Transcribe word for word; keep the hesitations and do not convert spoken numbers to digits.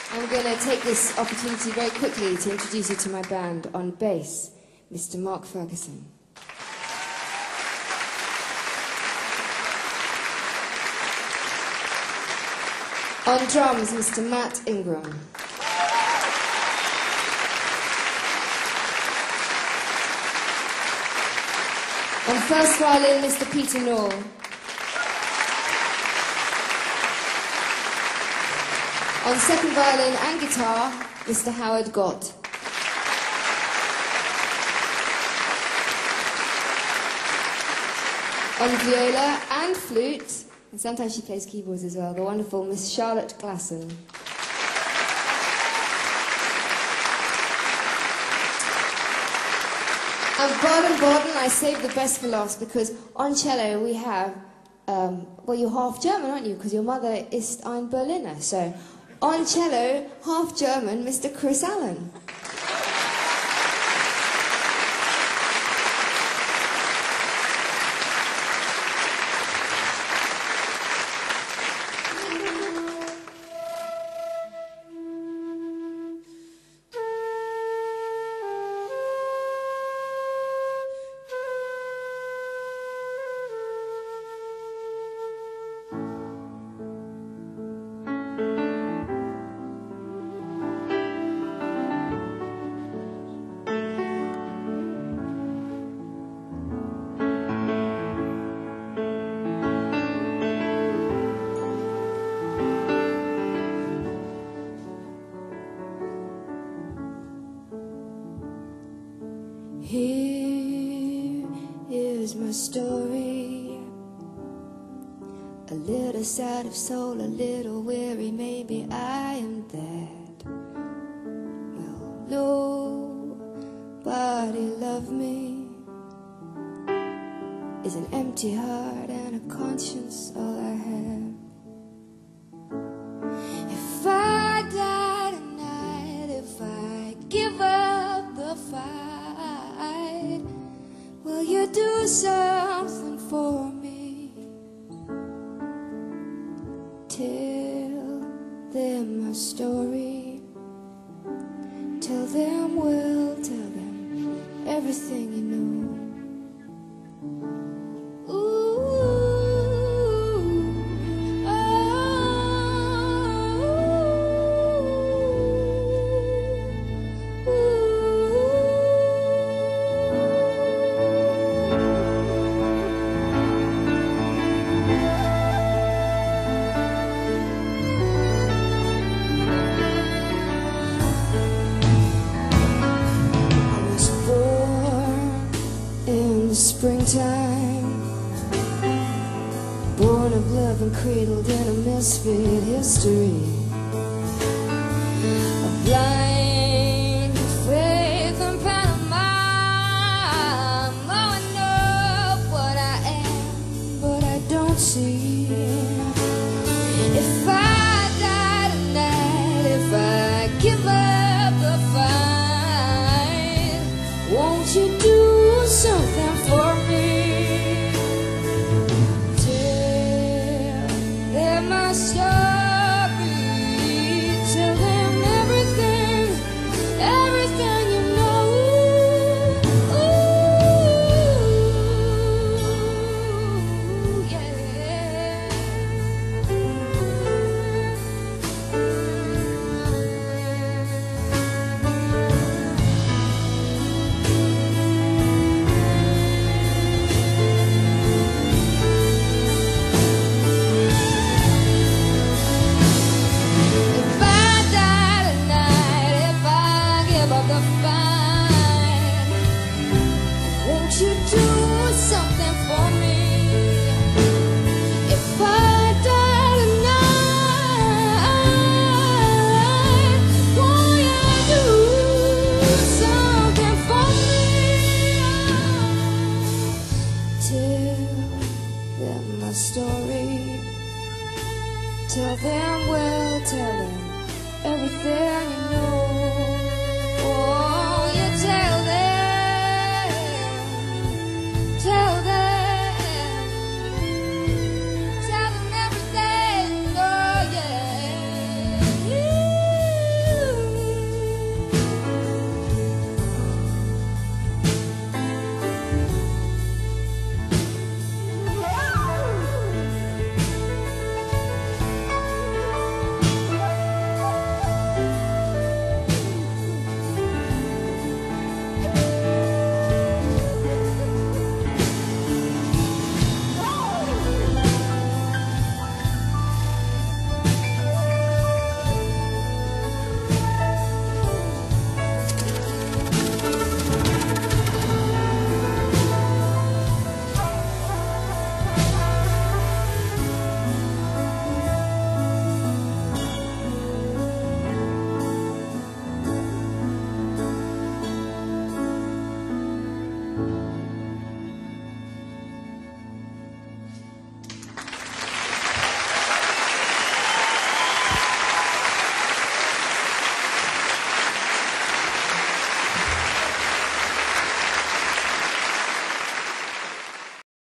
I'm going to take this opportunity very quickly to introduce you to my band. On bass, Mister Mark Ferguson. On drums, Mister Matt Ingram. On first violin, Mister Peter Nall. On second violin and guitar, Mister Howard Gott. On viola and flute, and sometimes she plays keyboards as well, the wonderful Miss Charlotte Glasson. And Baden Baden, I saved the best for last because on cello we have, um, well, you're half German, aren't you? Because your mother is ein Berliner. So on cello, half German, Mister Chris Allen. Here is my story, a little sad of soul, a little weary, maybe I am that. Well, nobody loved me, is an empty heart and a conscience all I have. If I die tonight, if I give up the fight, will you do something for me? Tell them my story. Tell them, well, tell them everything you know. Springtime, born of love and cradled in a misfit history.